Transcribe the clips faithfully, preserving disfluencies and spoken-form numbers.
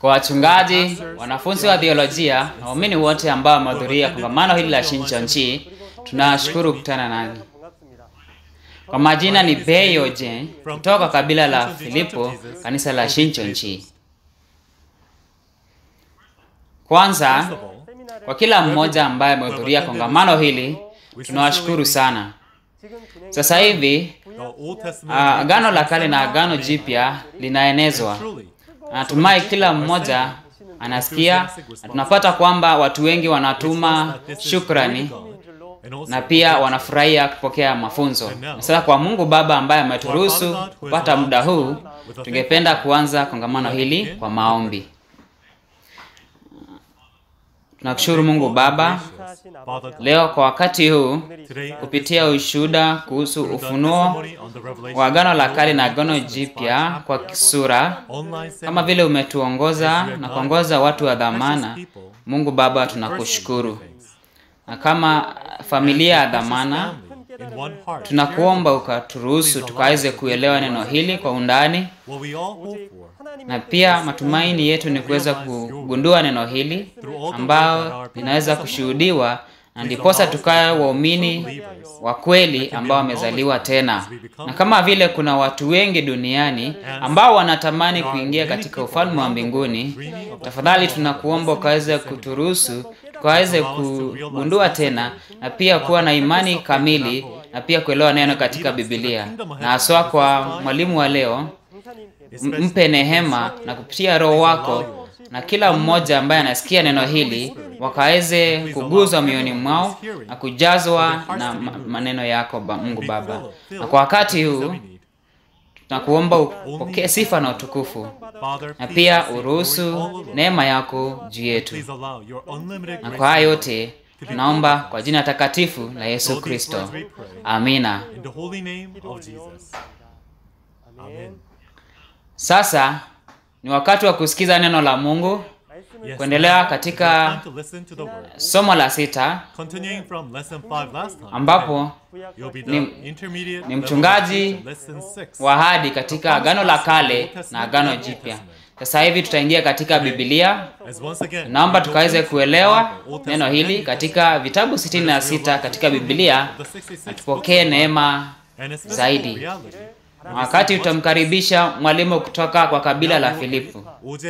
Kwa wachungaji, wanafunzi wa theolojia na waumini wote ambao wamehudhuria kongamano hili la Shinchonchi, tunashukuru kukutana nanyi. Kwa majina ni Beyoje kutoka kabila la Filipo, kanisa la Shinchonchi. Kwanza, kwa kila mmoja ambaye amehudhuria kongamano hili, tunawashukuru sana. Sasa hivi uh, Agano la Kale na Agano Jipya linaenezwa. Natumai kila mmoja anasikia, na tunapata kwamba watu wengi wanatuma shukrani na pia wanafurahia kupokea mafunzo. Sasa kwa Mungu Baba ambaye ameturuhusu kupata muda huu, tungependa kuanza kongamano hili kwa maombi. Tunakushukuru Mungu Baba leo kwa wakati huu kupitia ushuhuda kuhusu ufunuo wa Agano la Kale na Agano Jipya kwa kisura, kama vile umetuongoza na kuongoza watu wa dhamana. Mungu Baba, tunakushukuru. Na kama familia ya dhamana, tunakuomba ukaturuhusu tukaweze kuelewa neno hili kwa undani, na pia matumaini yetu ni kuweza kugundua neno hili ambao linaweza kushuhudiwa, na ndiposa tukae waumini wa kweli ambao wamezaliwa tena. Na kama vile kuna watu wengi duniani ambao wanatamani kuingia katika ufalme wa mbinguni, tafadhali tunakuomba ukaweze kuturuhusu tukaweze kugundua tena, na pia kuwa na imani kamili, na pia kuelewa neno katika Biblia. Na haswa kwa mwalimu wa leo, mpe nehema na kupitia Roho wako, na kila mmoja ambaye anasikia neno hili wakaweze kuguzwa mioyoni mwao na kujazwa na maneno yako Mungu Baba. Na kwa wakati huu tunakuomba upokee sifa na utukufu, na pia uruhusu neema yako juu yetu. Na kwa haya yote tunaomba kwa jina takatifu la Yesu Kristo. Amina. Sasa ni wakati wa kusikiza neno la Mungu, kuendelea katika somo la Sita, ambapo ni, ni mchungaji wa ahadi katika Agano la Kale na Agano Jipya. Sasa hivi tutaingia katika Biblia. Naomba tukaweze kuelewa neno hili katika vitabu sitini na sita katika Biblia, na tupokee neema zaidi. Wakati utamkaribisha mwalimu kutoka kwa kabila la Filipo.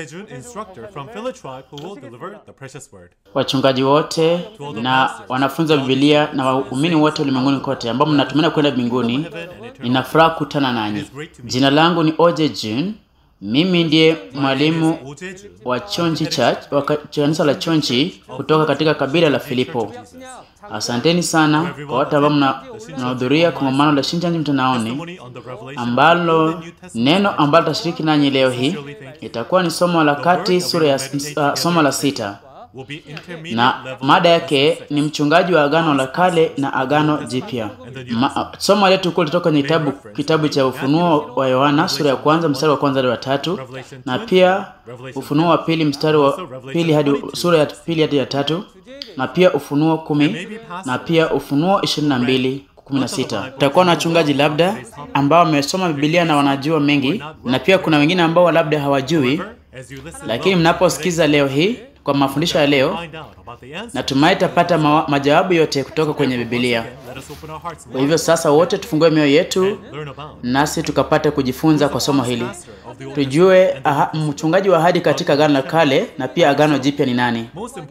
Wachungaji wote na wanafunzi wa Biblia na waumini wote ulimwenguni kote ambao mnatumania kwenda mbinguni, nina furaha kukutana nanyi. Jina langu ni Ojeju. Mimi ndiye mwalimu wa Chonchi Church, wa kanisa la Chonchi kutoka katika kabila la Filipo. Asanteni sana kwa watu ambao mnahudhuria kongamano la Shinchonchi mtandaoni, ambalo neno ambalo tutashiriki nanyi leo hii itakuwa ni somo la kati, sura ya uh, somo la Sita, na mada yake ni mchungaji wa Agano la Kale na Agano Jipya. Ma, somo letu kutoka kwenye kitabu kitabu cha Ufunuo wa Yohana sura ya kwanza mstari wa kwanza hadi wa tatu, na pia Ufunuo wa pili mstari wa pili hadi sura ya pili hadi ya tatu, na pia Ufunuo kumi, na pia Ufunuo ishirini na mbili kumi na sita. Tutakuwa na wachungaji labda ambao wamesoma Biblia na wanajua mengi, na pia kuna wengine ambao labda hawajui, lakini mnaposikiza leo hii kwa mafundisho ya leo, natumai tapata ma majawabu yote kutoka kwenye Biblia. Kwa hivyo sasa wote tufungue mioyo yetu nasi tukapata kujifunza kwa somo hili. Tujue aha, mchungaji wa ahadi katika Agano la Kale na pia Agano Jipya ni nani,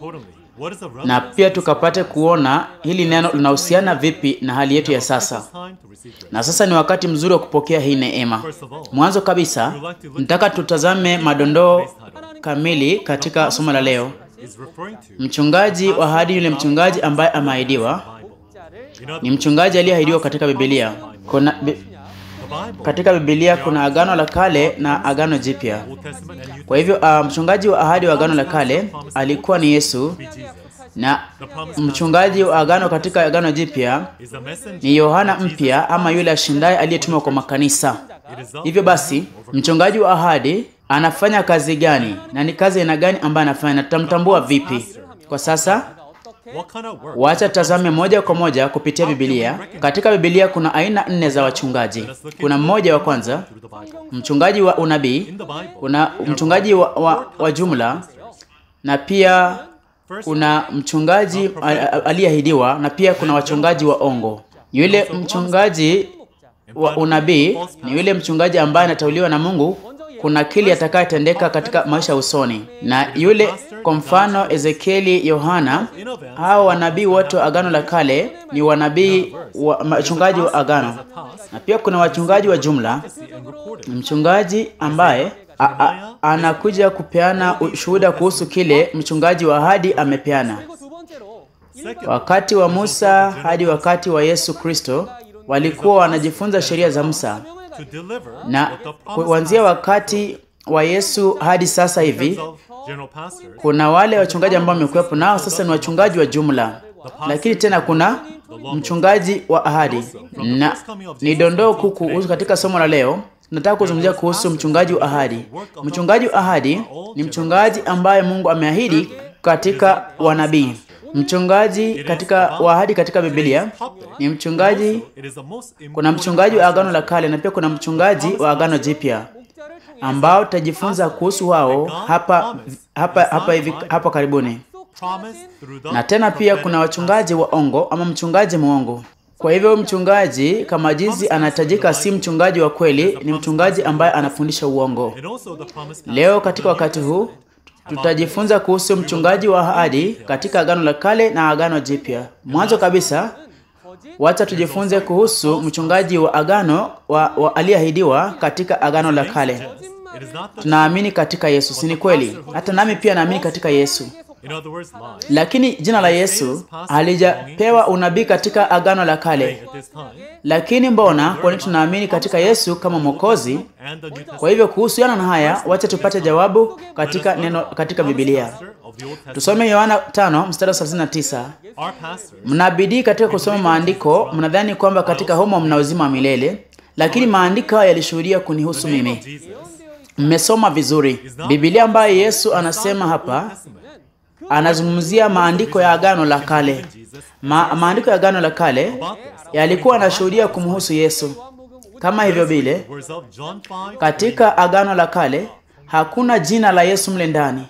na pia tukapate kuona hili neno linahusiana vipi na hali yetu ya sasa. Na sasa ni wakati mzuri wa kupokea hii neema. Mwanzo kabisa, nataka tutazame madondoo kamili katika somo la leo. Mchungaji wa ahadi, yule mchungaji ambaye ameahidiwa, ni mchungaji aliyeahidiwa katika Biblia. Kuna bi, katika Biblia kuna Agano la Kale na Agano Jipya. Kwa hivyo uh, mchungaji wa ahadi wa Agano la Kale alikuwa ni Yesu, na mchungaji wa agano katika Agano Jipya ni Yohana mpya, ama yule ashindaye aliyetumwa kwa makanisa. Hivyo basi, mchungaji wa ahadi anafanya kazi gani, na ni kazi aina gani ambayo anafanya, na tutamtambua vipi? Kwa sasa Wacha tazame moja kwa moja kupitia Biblia. Katika Biblia kuna aina nne za wachungaji. Kuna mmoja wa kwanza, mchungaji wa unabii, kuna mchungaji wa, wa, wa jumla, na pia kuna mchungaji aliyeahidiwa, na pia kuna wachungaji wa ongo. Yule mchungaji wa unabii ni yule mchungaji ambaye anateuliwa na Mungu kuna kile atakayetendeka katika maisha usoni. Na yule kwa mfano Ezekieli, Yohana, hao wanabii wote wa Agano la Kale ni wanabii wa wachungaji wa agano. Na pia kuna wachungaji wa jumla, mchungaji ambaye a, a, anakuja kupeana ushuhuda kuhusu kile mchungaji wa ahadi amepeana. Wakati wa Musa hadi wakati wa Yesu Kristo walikuwa wanajifunza sheria za Musa, na kuanzia wakati wa Yesu hadi sasa hivi kuna wale wachungaji ambao wamekuwepo nao sasa ni wachungaji wa jumla, lakini tena kuna mchungaji wa ahadi. Na ni dondoo kuku katika somo la leo. Nataka kuzungumzia kuhusu mchungaji wa ahadi. Mchungaji wa ahadi ni mchungaji ambaye Mungu ameahidi katika wanabii. Mchungaji katika wa ahadi katika Biblia ni mchungaji, kuna mchungaji wa Agano la Kale na pia kuna mchungaji wa Agano Jipya ambao tutajifunza kuhusu wao hapa hapa hapa hivi hapa karibuni. Na tena pia kuna wachungaji wa ongo ama mchungaji muongo. Kwa hivyo mchungaji kama jinsi anahitajika si mchungaji wa kweli, ni mchungaji ambaye anafundisha uongo. Leo katika wakati huu tutajifunza kuhusu mchungaji wa ahadi katika Agano la Kale na Agano Jipya. Mwanzo kabisa, wacha tujifunze kuhusu mchungaji wa agano wa, wa aliyeahidiwa katika Agano la Kale. Tunaamini katika Yesu, si ni kweli? Hata nami pia naamini katika Yesu. Lakini jina la Yesu halijapewa unabii katika Agano la Kale. Lakini mbona kwani tunaamini katika Yesu kama Mwokozi? Kwa hivyo kuhusiana na haya, wacha tupate jawabu katika neno katika Biblia. Tusome Yohana tano mstari thelathini na tisa. Mnabidii katika kusoma maandiko, mnadhani kwamba katika humo mna uzima wa milele, lakini maandiko yalishuhudia kunihusu mimi. Mmesoma vizuri. Biblia ambayo Yesu anasema hapa anazungumzia maandiko ya Agano la Kale. Ma, maandiko ya Agano la Kale yalikuwa yanashuhudia kumhusu Yesu. Kama hivyo vile katika Agano la Kale hakuna jina la Yesu mle ndani,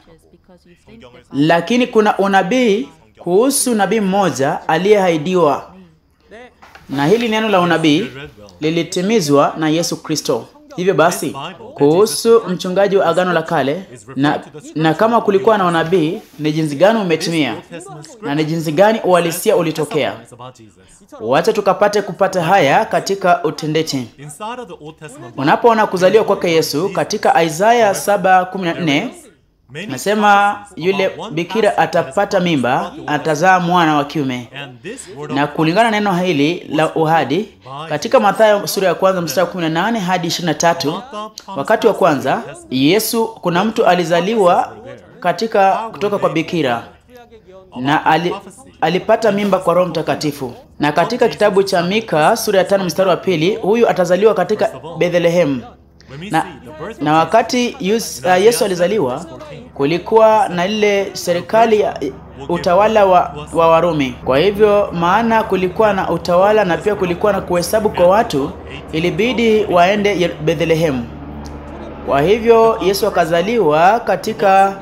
lakini kuna unabii kuhusu nabii mmoja aliyeahidiwa, na hili neno la unabii lilitimizwa na Yesu Kristo. Hivyo basi kuhusu mchungaji wa Agano la Kale na, na kama kulikuwa na unabii, ni jinsi gani umetimia na ni jinsi gani uhalisia ulitokea. Wacha tukapate kupata haya katika utendeche. Unapoona kuzaliwa kwake Yesu katika Isaya saba kumi na nne, nasema yule bikira atapata mimba, atazaa mwana wa kiume. Na kulingana na neno hili la uhadi katika Mathayo sura ya kwanza mstari kumi na nane hadi ishirini na tatu, wakati wa kwanza Yesu, kuna mtu alizaliwa katika kutoka kwa bikira na ali, alipata mimba kwa Roho Mtakatifu. Na katika kitabu cha Mika sura ya tano mstari wa pili, huyu atazaliwa katika Bethlehem. Na, na wakati Yesu, uh, Yesu alizaliwa kulikuwa na ile serikali ya utawala wa, wa Warumi. Kwa hivyo maana kulikuwa na utawala na pia kulikuwa na kuhesabu kwa watu, ilibidi waende Bethlehem. Kwa hivyo Yesu akazaliwa katika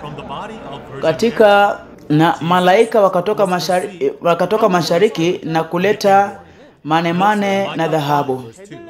katika na malaika wakatoka mashariki, wakatoka mashariki na kuleta manemane na dhahabu.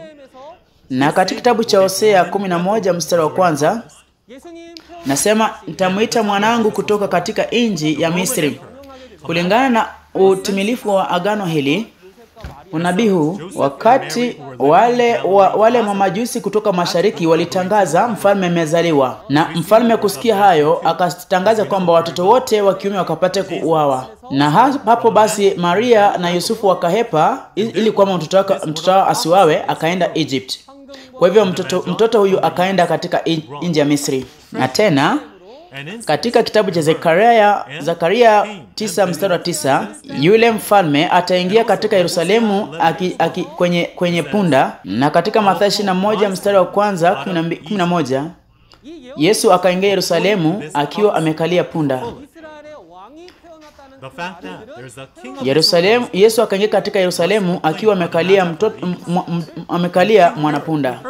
Na katika kitabu cha Hosea kumi na moja mstari wa kwanza nasema, nitamuita mwanangu kutoka katika nchi ya Misri. Kulingana na utimilifu wa agano hili, unabii huu, wakati wale wa, wale mamajusi kutoka mashariki walitangaza mfalme amezaliwa, na mfalme kusikia hayo akatangaza kwamba watoto wote wa kiume wakapate kuuawa. Na hapo basi Maria na Yusufu wakahepa ili kwamba mtoto mtoto wao asiwawe, akaenda Egypt. Kwa hivyo mtoto mtoto huyu akaenda katika nchi ya Misri. Na tena katika kitabu cha Zekaria Zakaria tisa mstari wa tisa, yule mfalme ataingia katika Yerusalemu aki, aki, kwenye kwenye punda. Na katika Mathayo ishirini na moja mstari wa kwanza kumi na moja, Yesu akaingia Yerusalemu akiwa amekalia punda. Yerusalemu, Yesu akaingia katika Yerusalemu akiwa amekalia mtoto amekalia mwanapunda.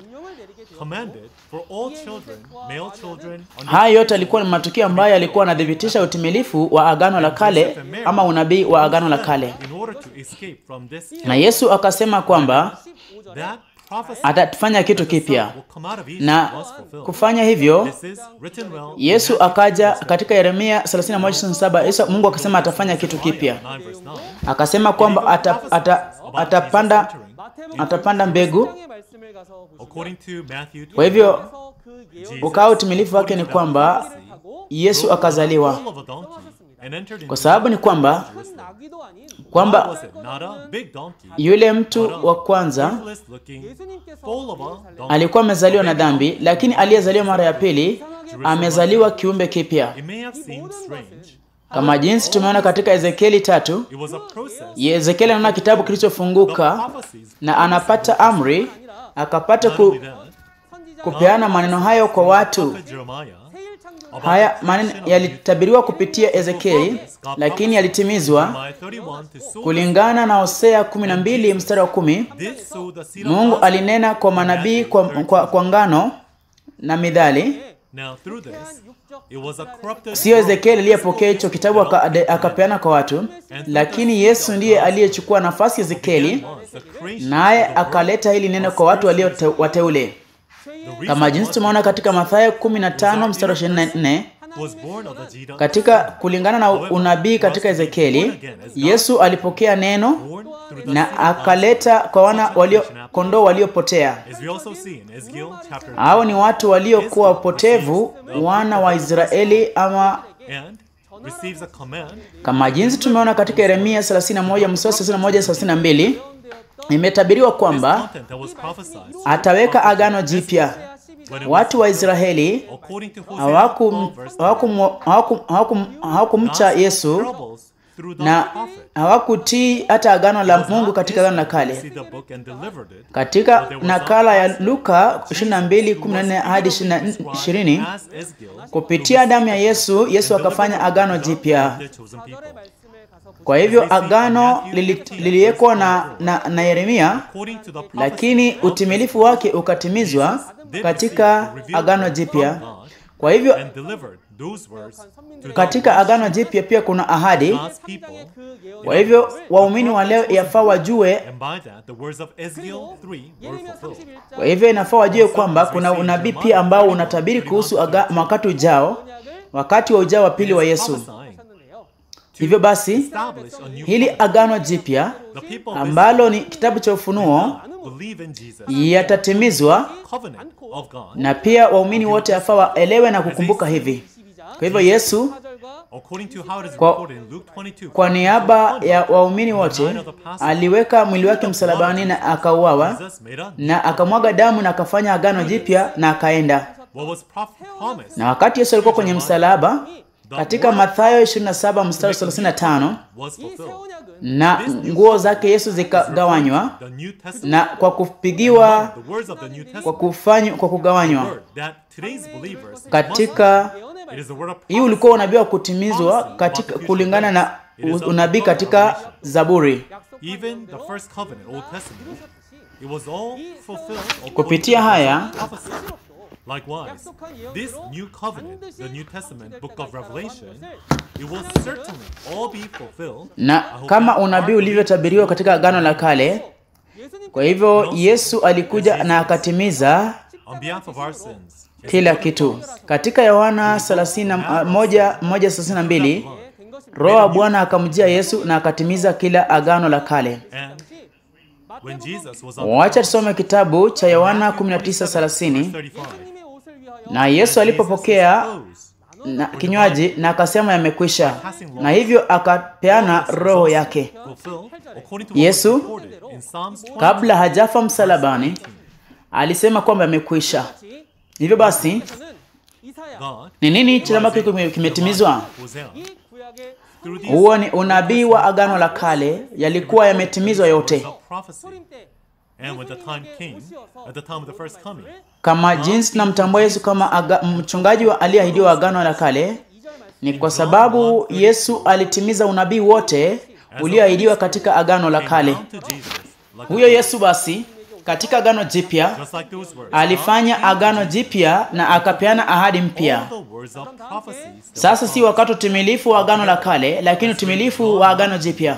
Haya yote alikuwa ni matukio ambayo alikuwa anadhibitisha utimilifu wa Agano la Kale ama unabii wa Agano la Kale. Na Yesu akasema kwamba atafanya kitu kipya. Na kufanya hivyo, Yesu akaja katika Yeremia thelathini na moja saba, Yesu Mungu akasema atafanya kitu kipya. Akasema kwamba ata, ata, atapanda atapanda mbegu. Kwa hivyo ukao utimilifu wake ni kwamba Yesu akazaliwa. Kwa sababu ni kwamba kwamba yule mtu wa kwanza alikuwa amezaliwa na dhambi, lakini aliyezaliwa mara ya pili amezaliwa kiumbe kipya. Kama jinsi tumeona katika Ezekieli tatu, Ezekieli anaona kitabu kilichofunguka na anapata amri, akapata ku, kupeana maneno hayo kwa watu. Haya maneno yalitabiriwa kupitia Ezekieli, lakini yalitimizwa kulingana na Hosea kumi na mbili mstari wa kumi. Mungu alinena kwa manabii kwa, kwa, kwa ngano na midhali. Sio Ezekieli aliyepokea hicho kitabu akapeana kwa watu, lakini Yesu ndiye aliyechukua nafasi ya Ezekieli, naye akaleta hili neno kwa watu walio wateule. Kama jinsi tumeona katika Mathayo kumi na tano mstari wa ishirini na nne, katika kulingana na unabii katika Ezekieli, Yesu alipokea neno na akaleta kwa wana walio kondoo waliopotea. Hao ni watu waliokuwa wapotevu, wana wa Israeli ama kama jinsi tumeona katika Yeremia thelathini na moja mstari wa thelathini na moja thelathini na mbili, imetabiriwa kwamba ataweka agano jipya. Watu wa Israeli hawakumcha Yesu na hawakutii hata agano la Mungu katika Agano la Kale. Katika nakala ya Luka ishirini na mbili kumi na nne hadi ishirini, kupitia damu ya Yesu, Yesu akafanya agano jipya. Kwa hivyo agano liliwekwa na, na, na Yeremia, lakini utimilifu wake ukatimizwa katika agano jipya. Kwa hivyo katika agano jipya pia kuna ahadi. Kwa hivyo waumini wa leo yafaa wajue, kwa hivyo inafaa wajue kwamba kuna unabii pia ambao unatabiri kuhusu wakati ujao, wakati wa ujao wa pili wa Yesu. Hivyo basi hili agano jipya ambalo ni kitabu cha Ufunuo yatatimizwa, na pia waumini wote yafaa waelewe na kukumbuka hivi. Kwa hivyo Yesu kwa, kwa niaba ya waumini wote aliweka mwili wake msalabani na akauawa na akamwaga damu na akafanya agano jipya na akaenda. Na wakati Yesu alikuwa kwenye msalaba, katika Mathayo ishirini na saba mstari thelathini na tano, na nguo zake Yesu zikagawanywa, na kwa kupigiwa kwa kufanywa kwa kugawanywa katika hii ulikuwa unabii wa kutimizwa katika kulingana na unabii katika Zaburi. Kupitia haya likewise, this new covenant, the New Testament book of Revelation, it will certainly all be fulfilled. Na kama unabii ulivyotabiriwa katika Agano la Kale, kwa hivyo Yesu alikuja na akatimiza kila kitu. Katika Yohana thelathini na moja thelathini na mbili, Roho wa Bwana akamjia Yesu na akatimiza kila Agano la Kale. Wacha tusome kitabu cha Yohana kumi na tisa thelathini. Na Yesu alipopokea na kinywaji na akasema yamekwisha, na hivyo akapeana roho yake. Yesu kabla hajafa msalabani alisema kwamba yamekwisha. Hivyo basi ni nini kile ambacho kimetimizwa? Huo ni unabii wa Agano la Kale, yalikuwa yametimizwa yote. Kama jinsi tunamtambua Yesu kama aga, mchungaji wa aliyeahidiwa Agano la Kale, Ni kwa sababu Yesu alitimiza unabii wote ulioahidiwa katika Agano la Kale. Huyo Yesu basi katika Agano Jipya alifanya Agano Jipya na akapeana ahadi mpya. Sasa si wakati utimilifu wa Agano la Kale, lakini utimilifu wa Agano Jipya.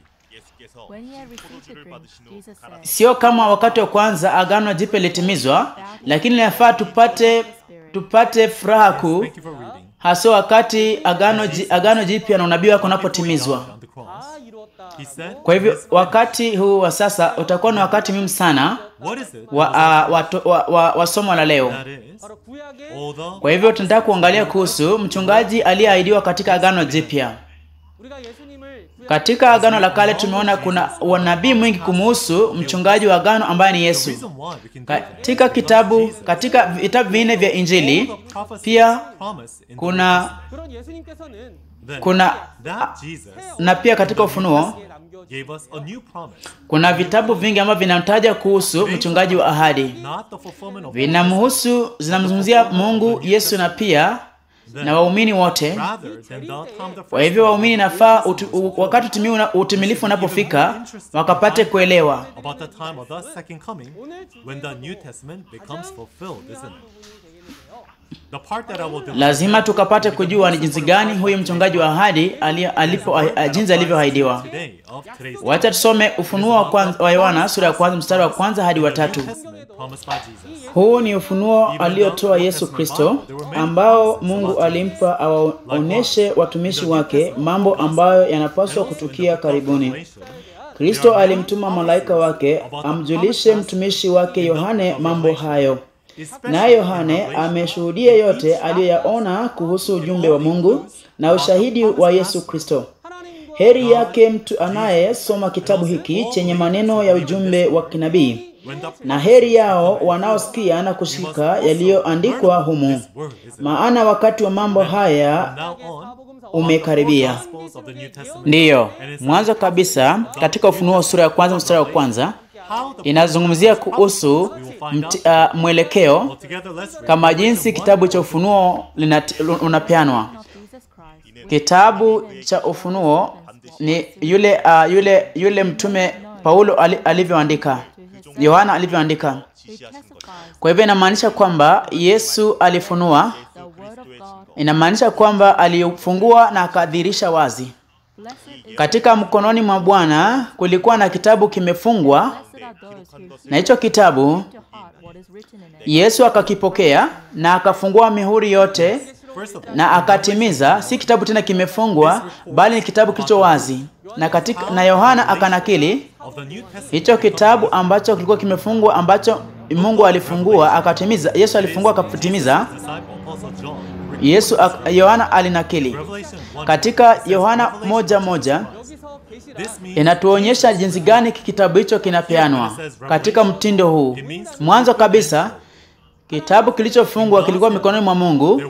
Sio kama wakati wa kwanza Agano Jipya litimizwa, lakini inafaa tupate tupate furaha kuu hasa wakati Agano Agano Jipya na unabii wako unapotimizwa. Kwa hivyo wakati huu wa sasa utakuwa ni wakati muhimu sana wa, uh, wa, wa, wa, wa somo la leo. Kwa hivyo tunataka kuangalia kuhusu mchungaji aliyeahidiwa katika Agano Jipya. Katika Agano la Kale tumeona kuna wanabii mwingi kumhusu mchungaji wa agano ambaye ni Yesu. Katika kitabu katika vitabu vinne vya Injili pia kuna kuna na pia katika Ufunuo kuna vitabu vingi ambavyo vinamtaja kuhusu mchungaji wa ahadi. Vinamhusu, zinamzungumzia Mungu, Yesu na pia na waumini wote. Kwa hivyo waumini nafaa wakati utimilifu utimilifu unapofika wakapate kuelewa. Lazima tukapate kujua ni jinsi gani huyu mchungaji wa ahadi alipo jinsi alivyoahidiwa. Wacha tusome Ufunuo wa Yohana sura ya kwanza mstari wa kwanza hadi wa tatu. Huu ni ufunuo aliotoa Yesu Kristo, ambao Mungu alimpa awaoneshe watumishi wake mambo ambayo yanapaswa kutukia karibuni. Kristo alimtuma malaika wake amjulishe mtumishi wake Yohane mambo hayo. Na Yohane ameshuhudia yote aliyoyaona kuhusu ujumbe wa Mungu na ushahidi wa Yesu Kristo. Heri yake mtu anayesoma kitabu hiki chenye maneno ya ujumbe wa kinabii, na heri yao wanaosikia na kushika yaliyoandikwa humu, maana wakati wa mambo haya umekaribia. Ndiyo, mwanzo kabisa katika Ufunuo sura ya kwanza mstari wa kwanza inazungumzia kuhusu uh, mwelekeo kama jinsi kitabu cha Ufunuo unapeanwa. Kitabu cha Ufunuo ni yule uh, yule yule mtume Paulo alivyoandika, Yohana alivyoandika. Kwa hivyo inamaanisha kwamba Yesu alifunua, inamaanisha kwamba alifungua na akadhihirisha wazi. Katika mkononi mwa Bwana kulikuwa na kitabu kimefungwa, na hicho kitabu Yesu akakipokea na akafungua mihuri yote na akatimiza. Si kitabu tena kimefungwa, bali ni kitabu kilicho wazi. Na katika na Yohana akanakili hicho kitabu ambacho kilikuwa kimefungwa, ambacho Mungu alifungua akatimiza. Yesu alifungua akatimiza. Yesu Yohana alinakili. Katika Yohana moja moja inatuonyesha jinsi gani kitabu hicho kinapeanwa katika mtindo huu. Mwanzo kabisa kitabu kilichofungwa kilikuwa mikononi mwa Mungu,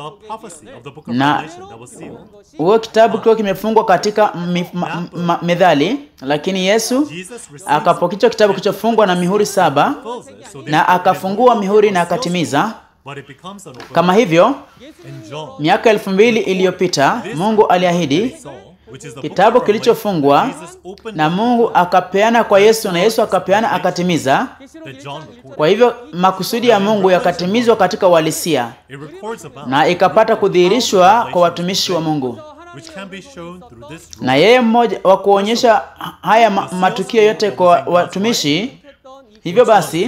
na huo kitabu kilikuwa kimefungwa katika methali, lakini Yesu akapokea kitabu kilichofungwa na mihuri saba na akafungua mihuri na akatimiza. Kama hivyo miaka elfu mbili iliyopita Mungu aliahidi kitabu kilichofungwa na Mungu akapeana kwa Yesu, na Yesu akapeana akatimiza. Kwa hivyo makusudi ya Mungu yakatimizwa katika uhalisia na ikapata kudhihirishwa kwa watumishi wa Mungu, na yeye mmoja wa kuonyesha haya matukio yote kwa watumishi. Hivyo basi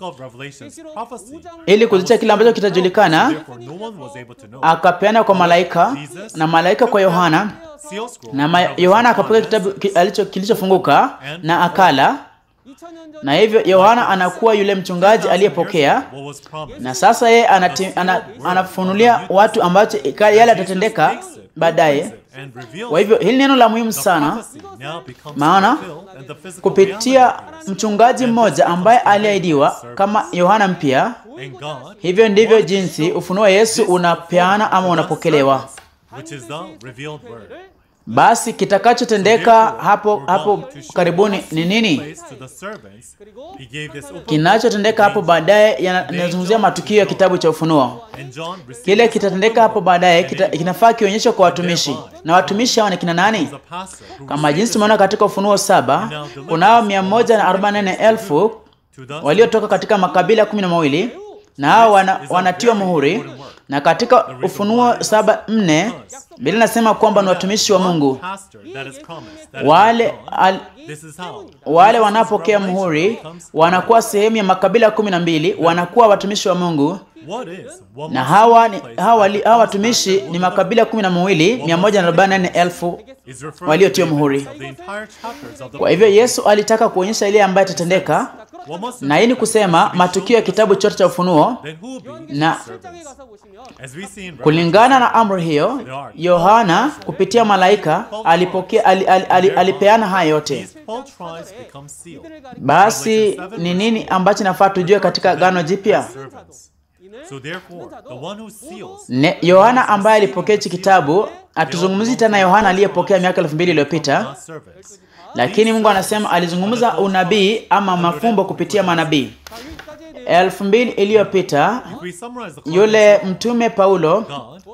ili kuzicha kile ambacho kitajulikana akapeana kwa malaika, na malaika kwa Yohana, na Yohana akapokea kitabu alicho kilichofunguka na akala. Na hivyo Yohana anakuwa yule mchungaji aliyepokea, na sasa yeye anafunulia watu ambacho yale yatatendeka baadaye. Kwa hivyo hili neno la muhimu sana, maana kupitia mchungaji mmoja ambaye aliahidiwa kama Yohana mpya, hivyo ndivyo jinsi ufunuo wa Yesu unapeana ama unapokelewa. Basi kitakachotendeka hapo hapo karibuni ni nini? Kinachotendeka hapo baadaye yanazungumzia matukio ya kitabu cha Ufunuo. Kile kitatendeka hapo baadaye kinafaa kionyeshwe kwa watumishi. Na watumishi hao ni kina nani? Kama jinsi tumeona katika Ufunuo saba, kunao mia moja na arobaini na nne elfu waliotoka katika makabila kumi na mawili, na hao wana, wanatiwa muhuri. Na katika Ufunuo saba nne Biblia inasema kwamba ni watumishi wa Mungu. Wale al, wale wanapokea muhuri wanakuwa sehemu ya makabila kumi na mbili, wanakuwa watumishi wa Mungu. Na hawa ni hawa, hawa watumishi ni makabila kumi na mawili, mia moja na arobaini na nne elfu waliotiwa muhuri. Kwa hivyo Yesu alitaka kuonyesha ile ambayo itatendeka, na hii ni kusema matukio ya kitabu chote cha Ufunuo. Na kulingana na amri hiyo, Yohana kupitia malaika alipokea al, al, al, alipeana haya yote. Basi ni nini ambacho nafaa tujue katika Agano Jipya? Ne, Yohana ambaye alipokea hichi kitabu, atuzungumzi tena Yohana aliyepokea miaka elfu mbili iliyopita, lakini Mungu anasema alizungumza unabii ama mafumbo kupitia manabii. elfu mbili iliyopita yule mtume Paulo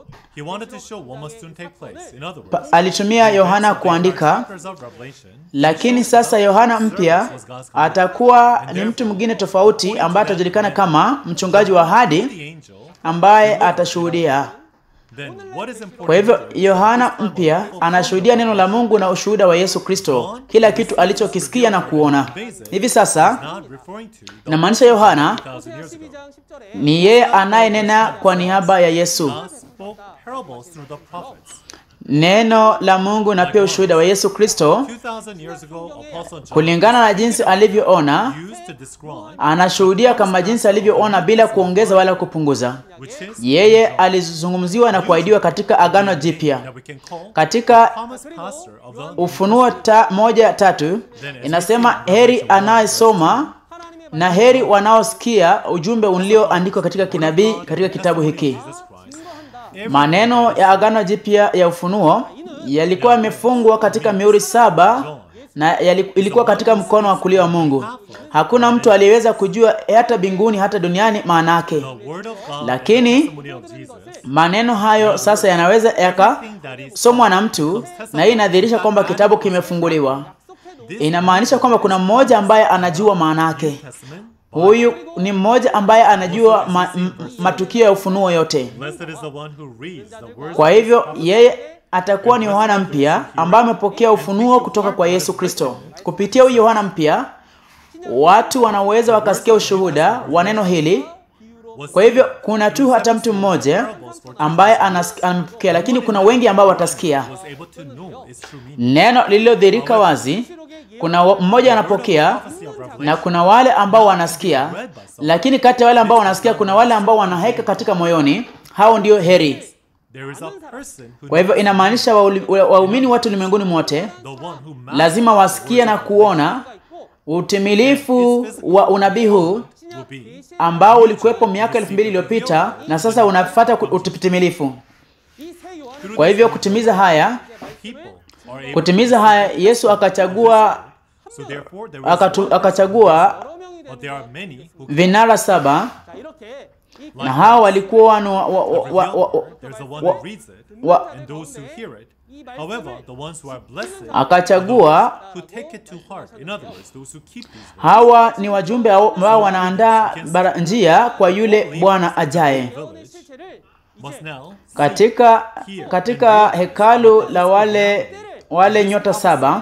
pa, alitumia Yohana kuandika, lakini sasa Yohana mpya atakuwa ni mtu mwingine tofauti ambaye atajulikana kama mchungaji wa ahadi ambaye atashuhudia. Kwa hivyo Yohana mpya anashuhudia neno la Mungu na ushuhuda wa Yesu Kristo, kila kitu alichokisikia na kuona. Hivi sasa inamaanisha Yohana ni yeye anayenena kwa niaba ya Yesu. Neno la Mungu na pia ushuhuda wa Yesu Kristo, kulingana na jinsi alivyoona, anashuhudia kama jinsi alivyoona bila kuongeza wala kupunguza. Yeye alizungumziwa na kuahidiwa katika Agano Jipya. Katika Ufunuo ta, moja tatu inasema, heri anayesoma na heri wanaosikia ujumbe ulioandikwa katika kinabii katika kitabu hiki. Maneno ya Agano Jipya ya Ufunuo yalikuwa yamefungwa katika mihuri saba na ilikuwa katika mkono wa kulia wa Mungu. Hakuna mtu aliyeweza kujua hata mbinguni hata duniani maana yake. Lakini maneno hayo sasa yanaweza yakasomwa na mtu, na hii inadhihirisha kwamba kitabu kimefunguliwa. Inamaanisha kwamba kuna mmoja ambaye anajua maana yake. Huyu ni mmoja ambaye anajua ma, m, matukio ya Ufunuo yote. Kwa hivyo yeye atakuwa ni Yohana mpya ambaye amepokea ufunuo kutoka kwa Yesu Kristo. Kupitia huyu Yohana mpya, watu wanaweza wakasikia ushuhuda wa neno hili. Kwa hivyo kuna tu hata mtu mmoja ambaye anapokea, lakini kuna wengi ambao watasikia neno lililodhihirika wazi. Kuna mmoja anapokea na kuna wale ambao wanasikia, lakini kati ya wale ambao wanasikia kuna wale ambao wanaheka katika moyoni. Hao ndio heri. Kwa hivyo inamaanisha waumini wote ulimwenguni mote lazima wasikie na kuona utimilifu wa unabii huu ambao ulikuwepo miaka elfu mbili iliyopita na sasa unafuata utimilifu. Kwa hivyo kutimiza haya kutimiza haya Yesu akachagua akatu, akachagua vinara saba, na hao walikuwa wa, wa, wa, wa, wa, wa, akachagua hawa ni wajumbe ambao wanaandaa njia kwa yule Bwana ajaye. Katika katika hekalu la wale wale nyota saba,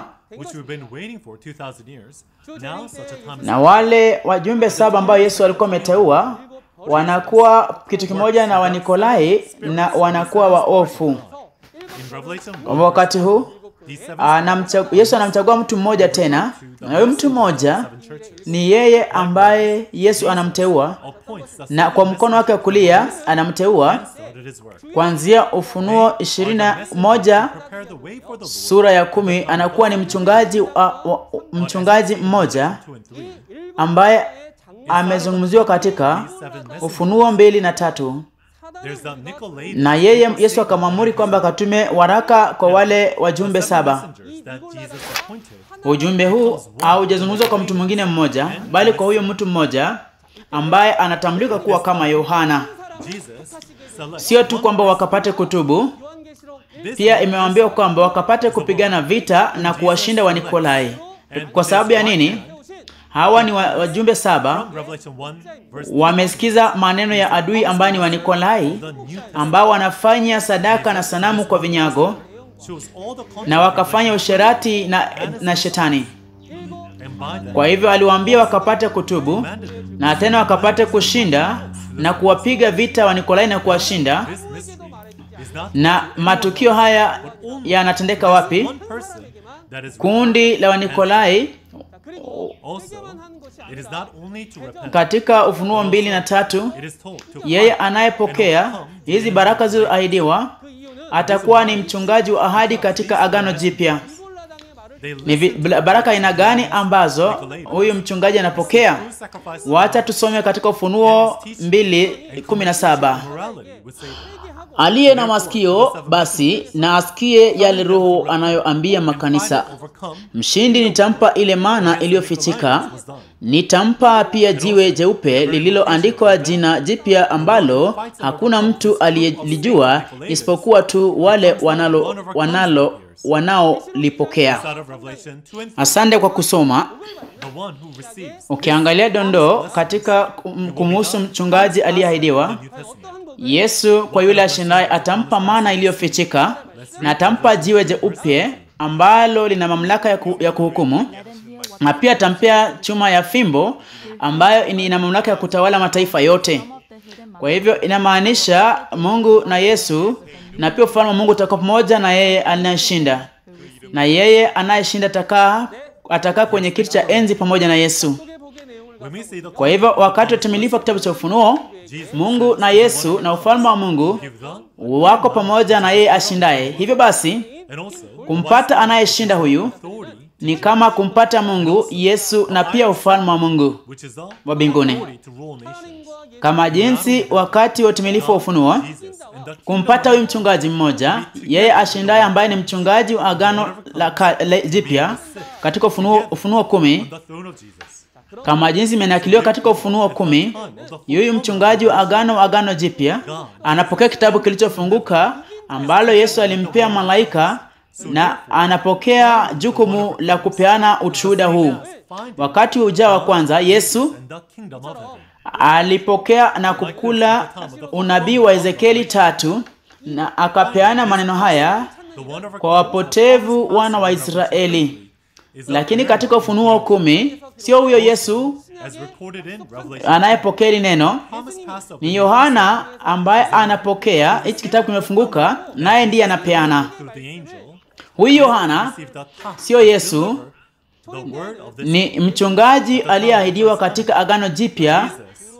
na wale wajumbe saba ambao Yesu alikuwa ameteua wanakuwa kitu kimoja na Wanikolai, na wanakuwa waofu. Wakati huu anamchagua Yesu anamchagua mtu mmoja tena, na huyo mtu mmoja ni yeye ambaye Yesu anamteua, na kwa mkono wake wa kulia anamteua. Kuanzia Ufunuo ishirini na moja sura ya kumi anakuwa ni mchungaji uh, uh, mchungaji mmoja ambaye amezungumziwa katika Ufunuo mbili na tatu. there's that Nicolaitans Na yeye Yesu akamwamuri kwamba akatume waraka kwa wale wajumbe saba. that Jesus appointed. Ujumbe huu haujazungumzwa kwa mtu mwingine mmoja, bali kwa huyo mtu mmoja ambaye anatambulika kuwa kama Yohana. Jesus selects Sio tu kwamba wakapate kutubu, pia imewaambia kwamba wakapate kupigana vita na kuwashinda wa Nikolai. Kwa sababu ya nini? Hawa ni wa- wajumbe saba Revelation one verse wamesikiza maneno ya adui ambaye ni wa Nikolai, ambao wanafanya sadaka na sanamu kwa vinyago shows all the na wakafanya usherati na, na shetani. and by that Kwa hivyo aliwaambia wakapate kutubu na tena wakapate kushinda na kuwapiga vita wa Nikolai na kuwashinda. this mystery is not Na matukio haya yanatendeka wapi? one person that is Kundi la wa Nikolai also it is not only to repent. katika Ufunuo mbili na tatu, It is told to yeye anayepokea hizi baraka zilizoahidiwa atakuwa ni mchungaji wa ahadi katika Agano Jipya. they Ni vi- baraka aina gani ambazo huyu mchungaji anapokea? sacrifice Wacha tusome katika Ufunuo mbili kumi na saba. morality with say Aliye na masikio basi na asikie yale Roho anayoambia makanisa. overcome Mshindi nitampa ile mana iliyofichika, nitampa pia jiwe jeupe lililoandikwa jina jipya ambalo hakuna mtu aliyelijua isipokuwa tu wale wanalo wanalo wanaolipokea. out of Revelation two and three, Asante kwa kusoma. the one who receives Ukiangalia dondoo katika kum- kumhusu mchungaji aliyeahidiwa, New Testament. Yesu kwa yule ashindaye atampa mana iliyofichika na atampa jiwe jeupe ambalo lina mamlaka ya, ku, ya kuhukumu, na pia atampea chuma ya fimbo ambayo ini- ina mamlaka ya kutawala mataifa yote. Kwa hivyo inamaanisha Mungu na Yesu, na pia ufalme wa Mungu utakuwa pamoja na yeye anayeshinda, na yeye anayeshinda atakaa atakaa kwenye kiti cha enzi pamoja na Yesu. When we see the Kwa hivyo wakati wa timilifu wa kitabu cha Ufunuo, Mungu na Yesu na ufalme wa Mungu give God wako pamoja na yeye ashindaye. Hivyo basi and also kumpata anayeshinda huyu authority ni kama kumpata Mungu, Yesu na pia ufalme wa Mungu which is the wa mbinguni. authority to rule nations. Kama jinsi wakati wa utimilifu wa Ufunuo Jesus and the kumpata huyu mchungaji mmoja, yeye ashindaye ambaye ni mchungaji wa Agano la Kale Jipya katika Ufunuo Ufunuo kumi, the throne of Jesus. kama jinsi imenakiliwa katika Ufunuo kumi, huyu mchungaji wa Agano wa Agano Jipya anapokea kitabu kilichofunguka ambalo Yesu alimpea malaika, na anapokea jukumu la kupeana ushuhuda huu. Wakati ujao wa kwanza, Yesu And the kingdom of heaven. alipokea na kukula unabii wa Ezekieli tatu, na akapeana maneno haya The one of our kwa wapotevu wana wa Israeli. is the Lakini katika Ufunuo kumi, sio huyo Yesu as recorded in Revelation. anayepokea hili neno, Promise passed up ni Yohana ambaye anapokea. Hichi kitabu kimefunguka, naye ndiye anapeana. through the angel. Huyu Yohana Received the task sio Yesu, the word of this ni mchungaji aliyeahidiwa katika Agano Jipya Jesus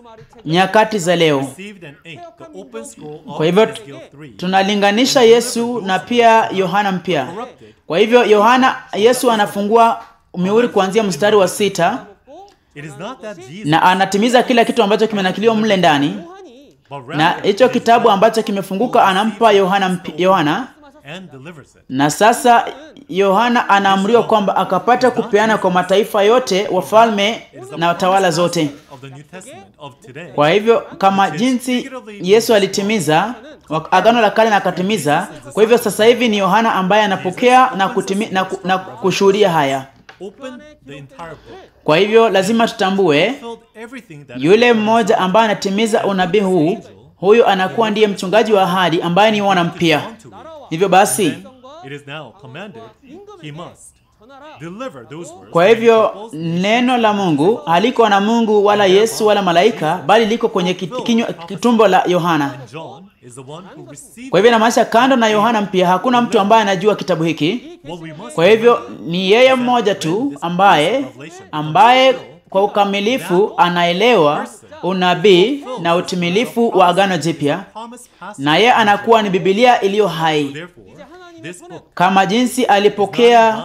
nyakati za leo. received and ate the open scroll of Kwa hivyo Ezekiel three. tunalinganisha Yesu na pia Yohana mpya. Kwa hivyo Yohana, Yesu anafungua mihuri kuanzia mstari wa sita It is not that Jesus na anatimiza kila kitu ambacho kimenakiliwa mle ndani, but na rather hicho kitabu ambacho kimefunguka anampa Yohana mpi- Yohana, and delivers it. na sasa Yohana anaamriwa kwamba akapata kupeana kwa mataifa yote, wafalme na tawala zote. Of the New Testament of today. Kwa hivyo kama jinsi Yesu alitimiza wa- Agano la Kale na akatimiza, kwa hivyo sasa hivi ni Yohana ambaye anapokea na, kutimi, na, ku- na kushuhudia haya. Open the entire book. Kwa hivyo lazima tutambue Filled everything that yule mmoja ambaye anatimiza unabii huu, huyu anakuwa ndiye mchungaji wa ahadi ambaye ni Yohana mpya. to it. Hivyo basi, It is now commanded he must deliver those words. kwa hivyo neno la Mungu haliko na Mungu wala Yesu wala malaika, bali liko kwenye kit- kinywa kitumbo la Yohana. John is the one who received Kwa hivyo inamaanisha kando na Yohana mpya hakuna mtu ambaye anajua kitabu hiki. what we must Kwa hivyo ni yeye mmoja tu ambaye ambaye kwa ukamilifu anaelewa unabii na utimilifu wa Agano Jipya, promise passed. na yeye anakuwa ni Biblia iliyo hai, Therefore, this book kama jinsi alipokea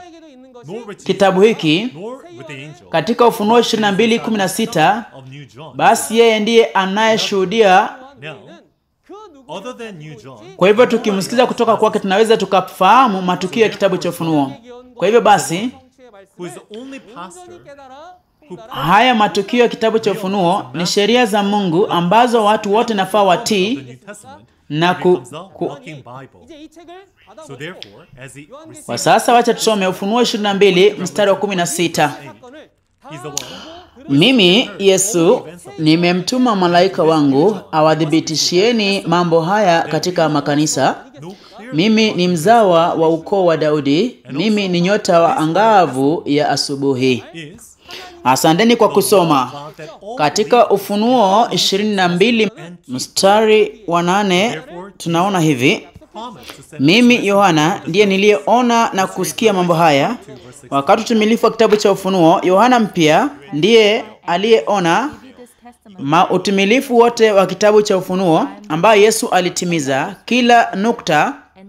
nor with kitabu hiki nor with the angel katika Ufunuo ishirini na mbili kumi na sita. of New John. Basi yeye ndiye anayeshuhudia Now, other than New John, Kwa hivyo tukimsikiza kutoka kwake tunaweza tukafahamu matukio ya kitabu cha Ufunuo. Kwa hivyo basi who is the only pastor who haya matukio ya kitabu cha Ufunuo ni sheria za Mungu ambazo watu wote nafaa the watii New Testament na ku, becomes a ku walking Bible. So therefore, as he receives, Kwa sasa wacha tusome Ufunuo ishirini na mbili mstari wa kumi na sita. he's the one. Mimi Yesu nimemtuma malaika wangu awadhibitishieni mambo haya katika makanisa. Mimi ni mzawa wa ukoo wa Daudi, mimi ni nyota wa angavu ya asubuhi. Is Asanteni kwa kusoma. Katika Ufunuo ishirini na mbili mstari wa nane tunaona hivi: promised to send Mimi Yohana ndiye niliyeona na kusikia mambo haya. Wakati utimilifu wa kitabu cha Ufunuo, Yohana mpya ndiye aliyeona ma utimilifu wote wa kitabu cha Ufunuo ambayo Yesu alitimiza kila nukta,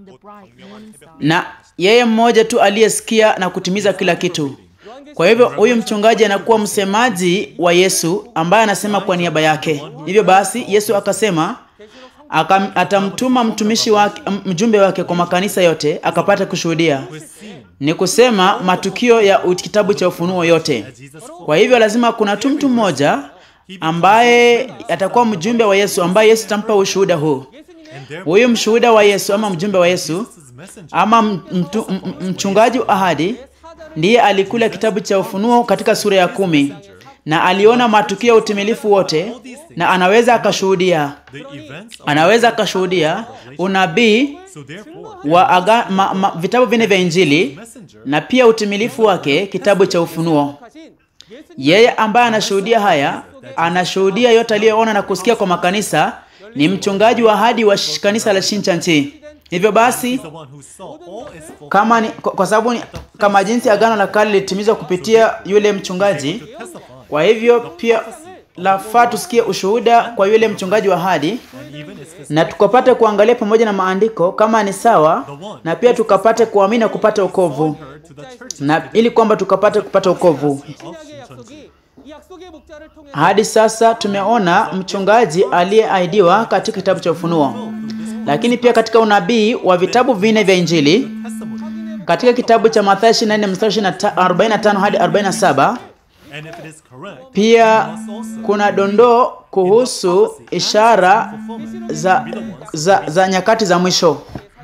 na yeye mmoja tu aliyesikia na kutimiza kila kitu. Kwa hivyo huyu mchungaji anakuwa msemaji wa Yesu ambaye anasema kwa niaba yake. Hivyo basi Yesu akasema Aka, atamtuma mtumishi wake, mjumbe wake kwa makanisa yote akapata kushuhudia. Ni kusema matukio ya kitabu cha Ufunuo yote. Kwa hivyo lazima kuna tu mtu mmoja ambaye atakuwa mjumbe wa Yesu, ambaye Yesu tampa ushuhuda huu. Huyu mshuhuda wa Yesu ama mjumbe wa Yesu ama mtu, mchungaji wa ahadi ndiye alikula kitabu cha Ufunuo katika sura ya kumi na aliona matukio ya utimilifu wote, na anaweza akashuhudia anaweza akashuhudia unabii wa aga, ma, ma, vitabu vine vya Injili na pia utimilifu wake kitabu cha Ufunuo. Yeye ambaye anashuhudia haya, anashuhudia yote aliyoona na kusikia kwa makanisa, ni mchungaji wa ahadi wa kanisa la Shinchanchi. Hivyo basi kama ni, kwa, kwa sababu ni, kama jinsi Agano la Kale litimizwa kupitia yule mchungaji, kwa hivyo pia lafaa tusikie ushuhuda kwa yule mchungaji wa ahadi, na tukapate kuangalia pamoja na maandiko kama ni sawa, na pia tukapate kuamini na kupata wokovu, na ili kwamba tukapate kupata wokovu. Hadi sasa tumeona mchungaji aliyeahidiwa katika kitabu cha Ufunuo, lakini pia katika unabii wa vitabu vine vya Injili katika kitabu cha Mathayo ishirini na nne mstari arobaini na tano hadi arobaini na saba. Pia kuna dondoo kuhusu ishara za, za, za nyakati za mwisho.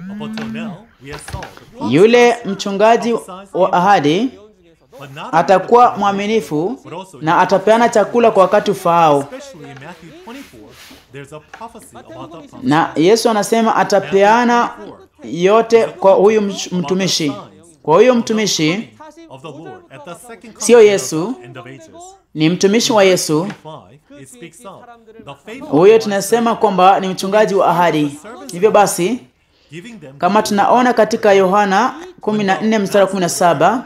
Yule mchungaji wa ahadi atakuwa mwaminifu na atapeana chakula kwa wakati ufaao. Na Yesu anasema atapeana yote kwa huyu mtumishi. Kwa huyu mtumishi sio Yesu, ni mtumishi wa Yesu. Huyo tunasema kwamba ni mchungaji wa ahadi. Hivyo basi kama tunaona katika Yohana kumi na nne mstari kumi na saba,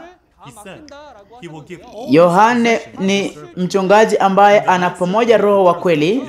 Yohane ni mchungaji ambaye ana pamoja roho wa kweli.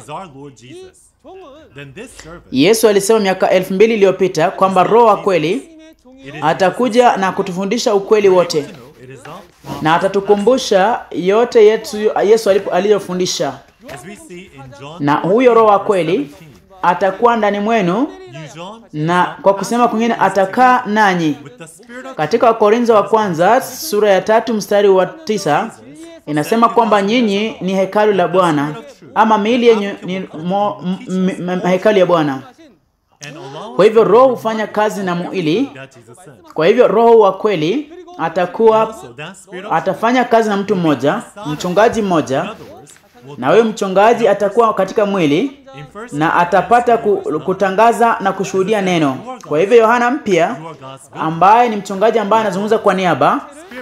Yesu alisema miaka elfu mbili iliyopita kwamba roho wa kweli atakuja na kutufundisha ukweli wote, na atatukumbusha yote yetu Yesu aliyofundisha. Na huyo roho wa kweli atakuwa ndani mwenu, na kwa kusema kwingine atakaa nanyi. Katika Wakorintho wa kwanza sura ya tatu mstari wa tisa inasema kwamba nyinyi ni hekalu la Bwana, ama miili yenu ni hekalu ya Bwana. Kwa hivyo roho hufanya kazi na mwili. Kwa hivyo roho wa kweli atakuwa atafanya kazi na mtu mmoja, mchungaji mmoja, na huyo mchungaji atakuwa katika mwili na atapata kutangaza na kushuhudia neno. Kwa hivyo Yohana mpya ambaye ni mchungaji ambaye anazungumza kwa niaba,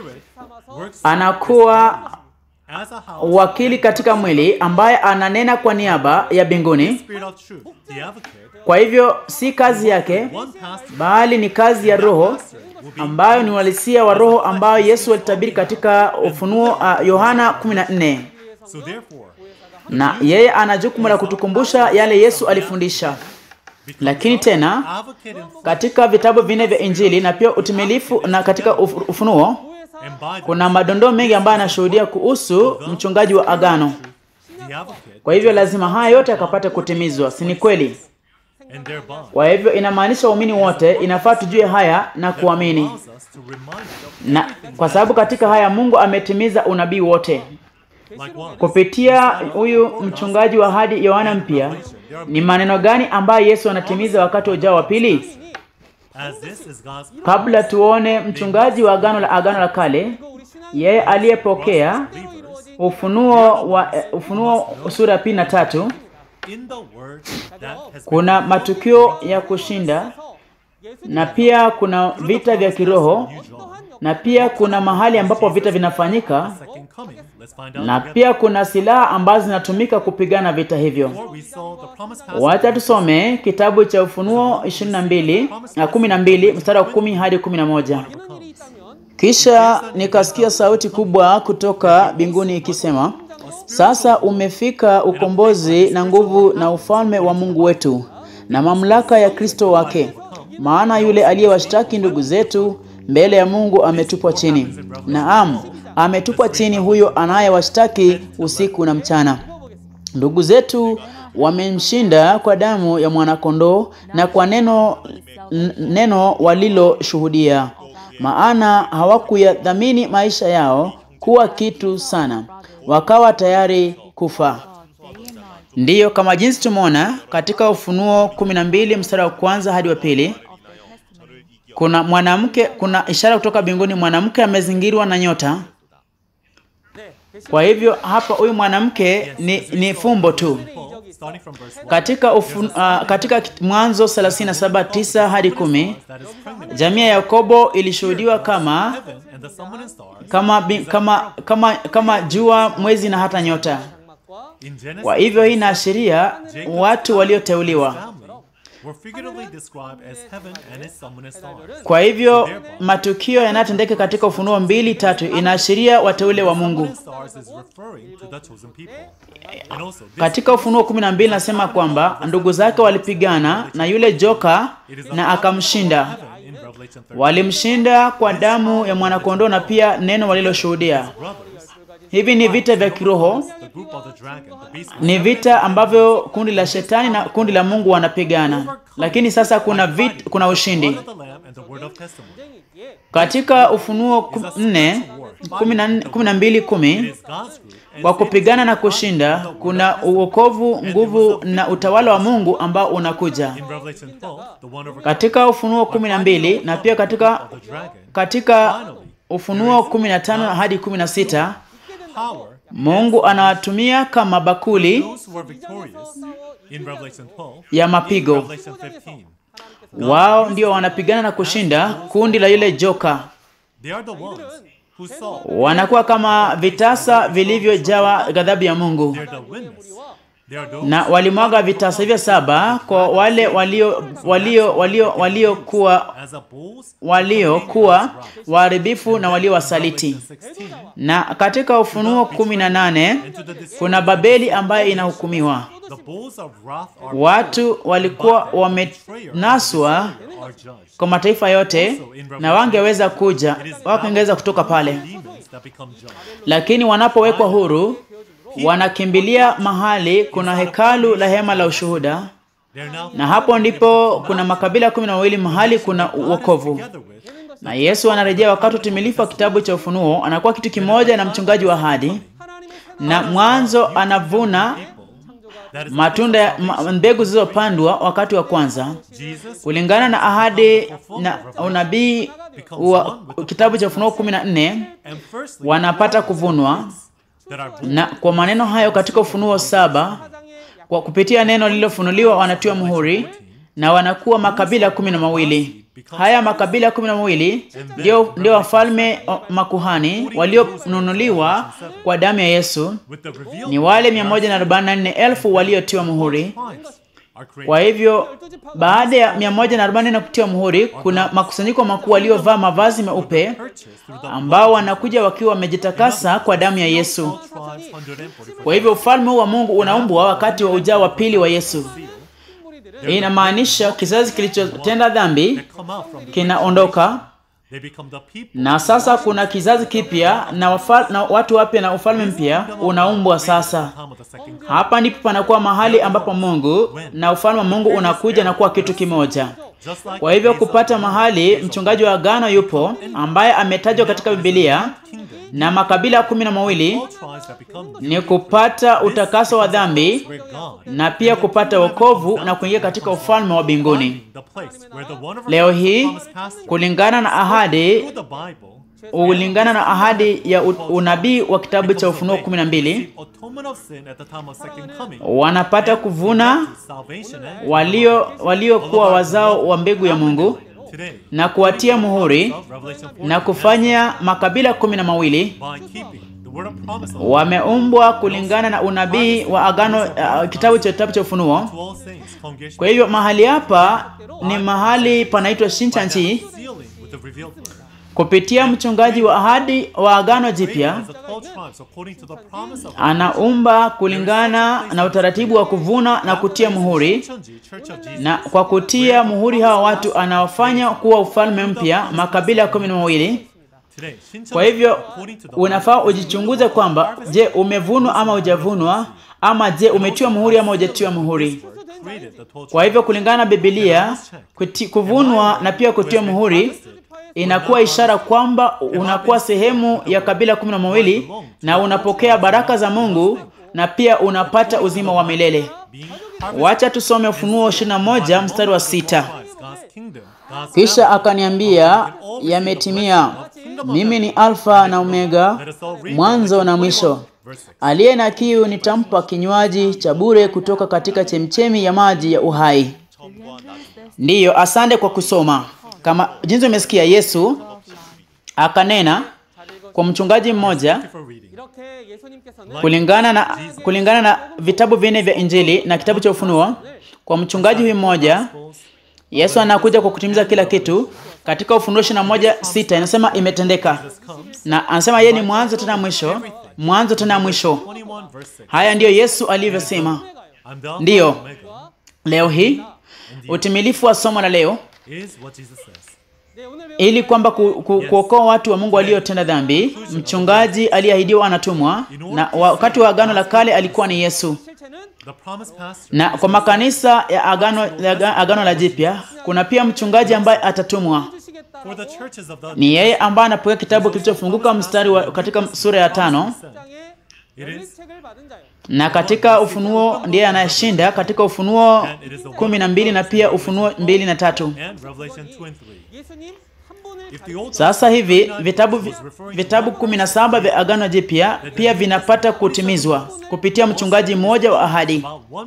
anakuwa wakili katika mwili ambaye ananena kwa niaba ya mbinguni. Kwa hivyo si kazi yake, bali ni kazi ya Roho ambayo ni uhalisia wa Roho ambayo Yesu alitabiri katika Ufunuo uh, Yohana kumi na nne. Na yeye ana jukumu la kutukumbusha yale Yesu alifundisha. Lakini tena katika vitabu vine vya Injili na pia utimilifu na katika Ufunuo kuna madondoo mengi ambayo anashuhudia kuhusu mchungaji wa agano. Kwa hivyo lazima haya yote akapata kutimizwa, si ni kweli? and thereby Kwa hivyo inamaanisha waumini wote inafaa tujue haya na kuamini. allows us to remind of Na kwa sababu katika haya Mungu ametimiza unabii wote. likewise. Kupitia huyu mchungaji wa ahadi Yohana mpya, ni maneno gani ambayo Yesu anatimiza wakati ujao wa pili? As this is God's Kabla tuone mchungaji wa agano la agano la kale, yeye aliyepokea believers ufunuo wa eh, ufunuo sura ya pili na tatu, in the word that has been kuna matukio ya kushinda, na pia kuna vita vya kiroho, na pia kuna mahali ambapo vita vinafanyika, second coming. Let's find out na together. pia kuna silaha ambazo zinatumika kupigana vita hivyo. Before we saw the promised passage, Wacha tusome kitabu cha Ufunuo ishirini na mbili na kumi na mbili mstari wa kumi hadi kumi na moja. Kisha nikasikia sauti kubwa kutoka mbinguni ikisema, sasa umefika ukombozi na nguvu na ufalme wa Mungu wetu na mamlaka ya Kristo wake, maana yule aliyewashtaki ndugu zetu mbele ya Mungu ametupwa chini. Naam, ametupwa chini huyo anayewashtaki usiku na mchana. Ndugu zetu wamemshinda kwa damu ya mwanakondoo na kwa neno neno waliloshuhudia, maana hawakuyadhamini maisha yao kuwa kitu sana, wakawa tayari kufa. Ndiyo, kama jinsi tumeona katika Ufunuo kumi na mbili mstari wa kwanza hadi wa pili, kuna mwanamke, kuna ishara kutoka mbinguni, mwanamke amezingirwa na nyota. Kwa hivyo hapa huyu mwanamke ni, ni fumbo tu. starting from verse one, Katika ufu, uh, katika Mwanzo thelathini na saba tisa hadi kumi, that is pregnant. jamii ya Yakobo ilishuhudiwa kama Heaven and the sun and stars. kama bi- kama kama kama jua, mwezi na hata nyota. In Genesis, Kwa hivyo hii inaashiria watu walioteuliwa. family were figuratively described as heaven and its sun and stars. Kwa hivyo matukio yanayotendeka katika Ufunuo mbili tatu inaashiria wateule wa Mungu. Stars is referring to the chosen people. And also, this Katika Ufunuo kumi na mbili nasema kwamba ndugu zake walipigana na yule joka na akamshinda. heaven in Revelation thirteen. Walimshinda kwa damu ya mwanakondoo na pia neno waliloshuhudia. Brothers, Hivi ni vita vya kiroho, the group of the dragon, the beast, ni vita ambavyo kundi la shetani na kundi la Mungu wanapigana. Lakini sasa kuna vit, kuna ushindi. blood of the lamb and the word of testimony. Katika Ufunuo nne kumi na mbili kumi, It is God's group, and kwa kupigana na kushinda kuna uokovu, nguvu na utawala wa Mungu ambao unakuja. in Revelation twelve, the one over Katika Ufunuo kumi na mbili na pia katika the dragon, katika Ufunuo kumi na tano hadi kumi na sita, power, Mungu anawatumia kama bakuli those who are victorious in Revelation twelve, ya mapigo. Revelation fifteen. Wao ndio wanapigana na kushinda kundi la yule joka. They are the ones who saw. Wanakuwa kama vitasa vilivyojawa ghadhabu ya Mungu, They're the witness. They are those na walimwaga vitasa hivyo saba kwa wale walio walio walio waliokuwa as a bulls. waliokuwa waharibifu na walio wasaliti. sixteen, Na katika Ufunuo kumi na nane kuna Babeli ambayo inahukumiwa. the bulls of wrath are Watu walikuwa wamenaswa are judged. kwa mataifa yote na wangeweza kuja, wangeweza kutoka pale. Demons that become judged. Lakini wanapowekwa huru, wanakimbilia mahali kuna hekalu la hema la ushuhuda, They're now na hapo ndipo kuna makabila kumi na mawili mahali kuna wokovu. together with Na Yesu anarejea wakati utimilifu wa kitabu cha Ufunuo, anakuwa kitu kimoja na mchungaji wa ahadi, na mwanzo anavuna that is matunda ya ma- mbegu zilizopandwa wakati wa kwanza Jesus kulingana na ahadi na unabii wa kitabu cha Ufunuo kumi na nne. and firstly Wanapata kuvunwa, that are bulls. na kwa maneno hayo katika Ufunuo saba, kwa kupitia neno lililofunuliwa wanatiwa muhuri na wanakuwa makabila kumi na mawili. Haya makabila kumi na mawili ndio ndio wafalme o, makuhani walionunuliwa kwa damu ya Yesu. With the revealed Ni wale mia moja na arobaini na nne elfu waliotiwa muhuri. times are created. Kwa hivyo baada ya mia moja na arobaini na nne kutiwa muhuri, kuna makusanyiko makuu waliovaa mavazi meupe Purchased through the ambao wanakuja wakiwa wamejitakasa kwa damu ya Yesu. tribes, one hundred forty-four. Kwa hivyo ufalme huu wa Mungu unaumbwa wakati wa ujao wa pili wa Yesu. Hii inamaanisha kizazi kilichotenda dhambi Come out from the kinaondoka They become the people. Na sasa kuna kizazi kipya na, wafal, na watu wapya na ufalme mpya unaumbwa sasa. Hapa ndipo panakuwa mahali ambapo Mungu na ufalme wa Mungu unakuja na kuwa kitu kimoja. Kwa hivyo kupata mahali mchungaji wa agano yupo ambaye ametajwa katika Biblia na makabila kumi na mawili ni kupata utakaso wa dhambi na pia kupata wokovu na kuingia katika ufalme wa mbinguni. Leo hii kulingana na ahadi ulingana na ahadi ya unabii wa kitabu cha Ufunuo kumi na mbili, wanapata kuvuna walio waliokuwa wazao wa mbegu ya Mungu na kuwatia muhuri na kufanya makabila kumi na mawili wameumbwa kulingana na unabii wa agano uh, kitabu cha kitabu cha Ufunuo. Kwa hivyo mahali hapa ni mahali panaitwa Shinchanchi kupitia mchungaji wa ahadi wa Agano Jipya. Anaumba kulingana na utaratibu wa kuvuna na kutia muhuri, na kwa kutia muhuri hawa watu anawafanya kuwa ufalme mpya, makabila kumi na mawili. Kwa hivyo unafaa ujichunguze kwamba je, umevunwa ama hujavunwa, ama je, umetiwa muhuri ama hujatiwa muhuri. Kwa hivyo kulingana na Biblia, kuvunwa na pia kutiwa muhuri inakuwa ishara kwamba unakuwa sehemu ya kabila kumi na mawili na unapokea baraka za Mungu na pia unapata uzima wa milele. Wacha tusome Ufunuo ishirini na moja mstari wa sita. Kisha akaniambia, yametimia. Mimi ni Alfa na Omega, mwanzo na mwisho. Aliye na kiu nitampa kinywaji cha bure kutoka katika chemchemi ya maji ya uhai. Ndiyo, asante kwa kusoma. Kama jinsi umesikia, Yesu akanena kwa mchungaji mmoja kulingana na kulingana na vitabu vinne vya Injili na kitabu cha Ufunuo. Kwa mchungaji huyu mmoja Yesu anakuja kwa kutimiza kila kitu. Katika Ufunuo ishirini na moja sita inasema imetendeka, na anasema yeye ni mwanzo tena mwisho, mwanzo tena mwisho. Haya ndiyo Yesu alivyosema. Ndiyo, leo hii utimilifu wa somo la leo ili kwamba ku, ku, kuokoa watu wa Mungu waliotenda dhambi, mchungaji aliyeahidiwa anatumwa, na wakati wa Agano la Kale alikuwa ni Yesu. Na kwa makanisa ya Agano, ya Agano la Jipya kuna pia mchungaji ambaye atatumwa. Ni yeye ambaye anapokea kitabu kilichofunguka mstari wa katika sura ya tano. Na katika Ufunuo ndiye anayeshinda katika Ufunuo kumi na mbili na pia Ufunuo mbili na tatu. Sasa hivi vitabu vitabu kumi na saba vya Agano Jipya pia vinapata kutimizwa kupitia mchungaji mmoja wa ahadi.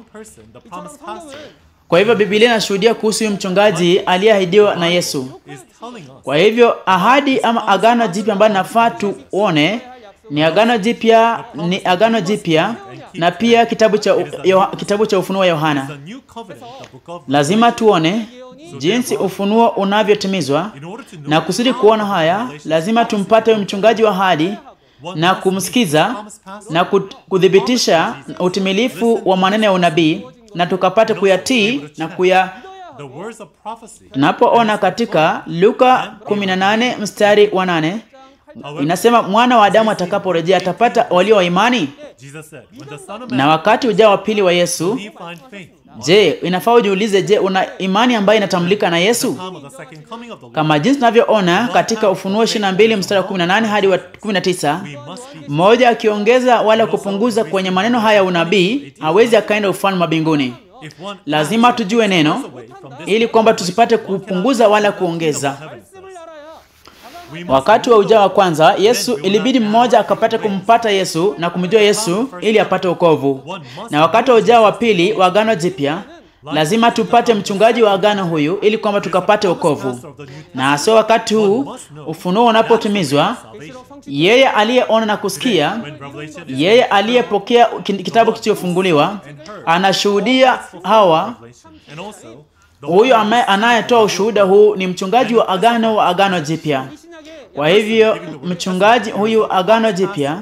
Kwa hivyo Biblia inashuhudia kuhusu huyu mchungaji aliyeahidiwa na Yesu. Kwa hivyo ahadi ama Agano Jipya ambayo nafaa tuone ni Agano Jipya, ni Agano Jipya na pia kitabu cha kitabu cha Ufunuo wa Yohana. Lazima tuone jinsi ufunuo unavyotimizwa, na kusudi kuona haya lazima tumpate mchungaji wa ahadi na kumsikiza na kudhibitisha utimilifu wa maneno ya unabii, na tukapata kuyatii na kuya. Tunapoona katika Luka kumi na nane mstari wa nane inasema mwana wa Adamu atakaporejea atapata walio wa imani. Na wakati ujao wa pili wa Yesu, je, inafaa ujiulize, je, una imani ambayo inatambulika na Yesu? Kama jinsi tunavyoona katika Ufunuo ishirini na mbili mstari wa kumi na nane hadi wa kumi na tisa, mmoja akiongeza wala kupunguza kwenye maneno haya unabii hawezi akaenda ufalme wa mbinguni. Lazima tujue neno ili kwamba tusipate kupunguza wala kuongeza. Wakati wa ujao wa kwanza, Yesu ilibidi mmoja akapata kumpata Yesu na kumjua Yesu ili apate wokovu. Na wakati wa ujao wa pili wa Agano Jipya, lazima tupate mchungaji wa agano huyu ili kwamba tukapate wokovu. Na sio wakati huu ufunuo unapotimizwa, yeye aliyeona na kusikia, yeye aliyepokea kitabu kilichofunguliwa, anashuhudia hawa. Huyu anayetoa ushuhuda huu ni mchungaji wa agano wa Agano Jipya. Kwa hivyo mchungaji huyu Agano Jipya,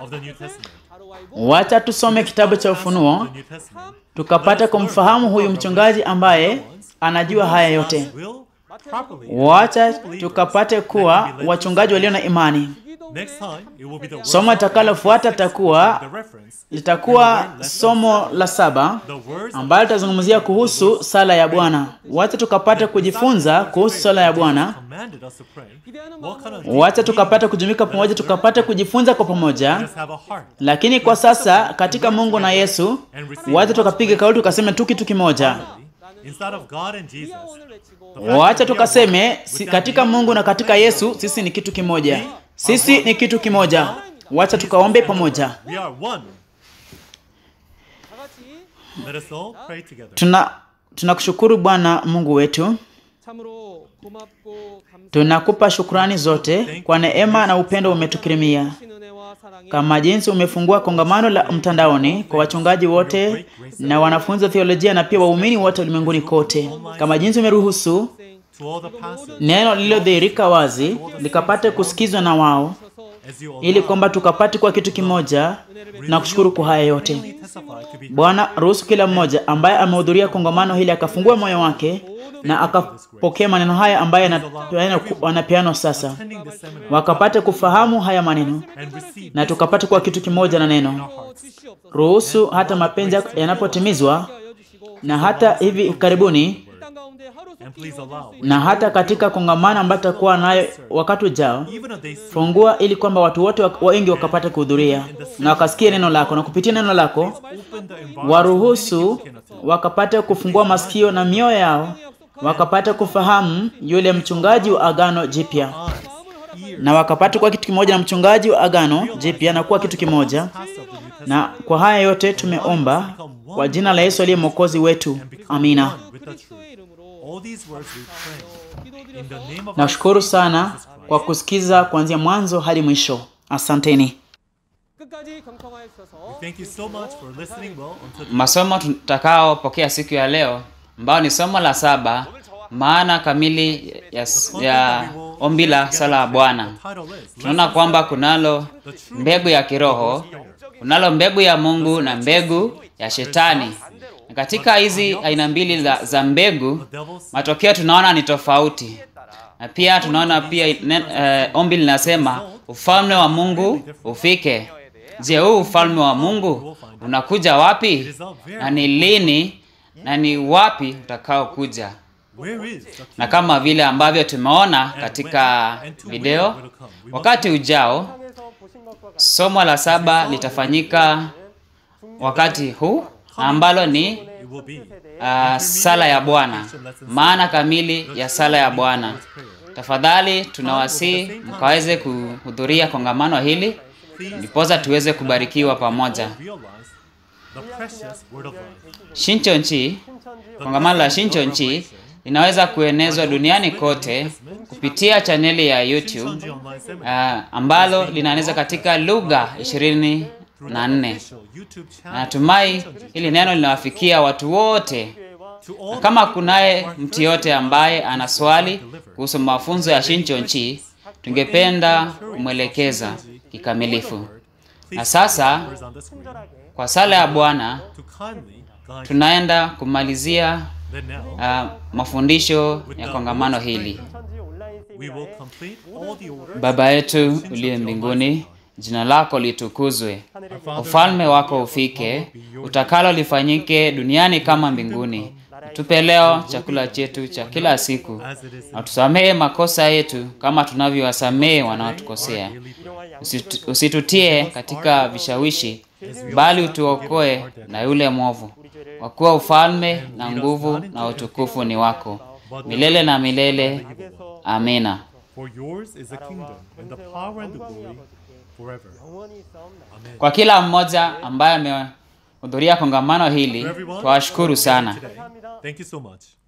wacha tusome kitabu cha Ufunuo tukapata kumfahamu huyu mchungaji ambaye anajua haya yote. properly. Wacha tukapate kuwa wachungaji walio na imani. Next time, it will be the Somo word litakalofuata litakuwa the reference. litakuwa somo la saba The words ambalo litazungumzia kuhusu sala ya Bwana. Wacha tukapate kujifunza kuhusu sala ya Bwana. commanded us to pray. What kind of Wacha tukapate kujumuika pamoja, tukapate kujifunza kwa pamoja. just have a heart Lakini kwa sasa katika Mungu na Yesu, wacha tukapiga kauli tukaseme tu kitu kimoja. instead of God and Jesus. Wacha tukaseme si katika Mungu na katika Yesu sisi ni kitu kimoja. Sisi ni kitu kimoja. Wacha tukaombe pamoja. We are one. Let us all pray together. Tuna tunakushukuru Bwana Mungu wetu. Tunakupa shukrani zote kwa neema na upendo umetukirimia. Kama jinsi umefungua kongamano la mtandaoni kwa wachungaji wote na wanafunzi wa theolojia na pia waumini wote ulimwenguni kote. Kama jinsi umeruhusu To all the pastors, neno lililodhihirika wazi likapate kusikizwa na wao, as you all ili kwamba tukapate kwa kitu kimoja, na kushukuru kwa haya yote. testify to be Bwana, ruhusu kila mmoja ambaye amehudhuria kongamano hili akafungua moyo wake na akapokea maneno haya ambaye wanapeana sasa, attending the seminar wakapate kufahamu haya maneno and receive na tukapate kwa kitu kimoja na neno. Ruhusu hata mapenzi yanapotimizwa na hata hivi karibuni and please allow na hata katika kongamano ambayo tutakuwa nayo wakati ujao, even if they see fungua ili kwamba watu wote wa- wengi wakapate kuhudhuria na wakasikie neno lako, na kupitia neno lako open the environment waruhusu wakapate kufungua masikio na mioyo yao, wakapate kufahamu yule mchungaji wa Agano Jipya, na wakapate kuwa kitu kimoja na mchungaji wa Agano Jipya na kuwa kitu kimoja. Na kwa haya yote tumeomba kwa jina la Yesu aliye mwokozi wetu. Amina. with the truth. All these words we pray in the name of our Nashukuru sana kwa kusikiza kuanzia mwanzo hadi mwisho. Asanteni. thank you so much for listening well until the Masomo tutakaopokea siku ya leo ambao ni somo la saba, maana kamili ya, ya ombi la sala ya Bwana. title is Tunaona kwamba kunalo mbegu ya kiroho, kunalo mbegu ya Mungu na mbegu ya shetani. Na katika hizi aina mbili za, za mbegu, matokeo tunaona ni tofauti. Na pia tunaona pia eh, ombi linasema ufalme wa Mungu ufike. Je, huu ufalme wa Mungu unakuja wapi? Na ni lini? Na ni wapi utakao kuja? where is the Na kama vile ambavyo tumeona katika video, wakati ujao somo la saba litafanyika wakati huu ambalo ni it will be uh, sala ya Bwana, maana kamili ya sala ya Bwana. Tafadhali tunawasihi mkaweze kuhudhuria kongamano hili ndiposa tuweze kubarikiwa pamoja. realize the precious word of life. Shinchonchi, kongamano la Shinchonchi linaweza kuenezwa duniani kote kupitia chaneli ya YouTube Online seminar uh, ambalo linaeneza katika lugha ishirini na nne. official YouTube channel Natumai hili neno linawafikia watu wote. to Na all kama kunaye mtu yote ambaye ana swali kuhusu mafunzo ya Shinchonchi, tungependa kumwelekeza kikamilifu. Na sasa the on the screen kwa sala ya Bwana to kindly guide tunaenda kumalizia then now uh, mafundisho ya kongamano hili. we will complete all the order. Baba yetu uliye mbinguni, jina lako litukuzwe. Ufalme wako ufike, utakalo lifanyike duniani kama mbinguni. Tupe leo chakula chetu cha kila siku, na tusamehe makosa yetu kama tunavyowasamehe wanaotukosea. Usitu- Usitutie katika vishawishi, bali utuokoe na yule mwovu. Kwa kuwa ufalme na nguvu na utukufu ni wako milele na milele. Amina. For yours is the kingdom and the power and the glory forever. Amen. Kwa kila mmoja ambaye amehudhuria kongamano hili, For everyone twashukuru sana. today, thank you so much.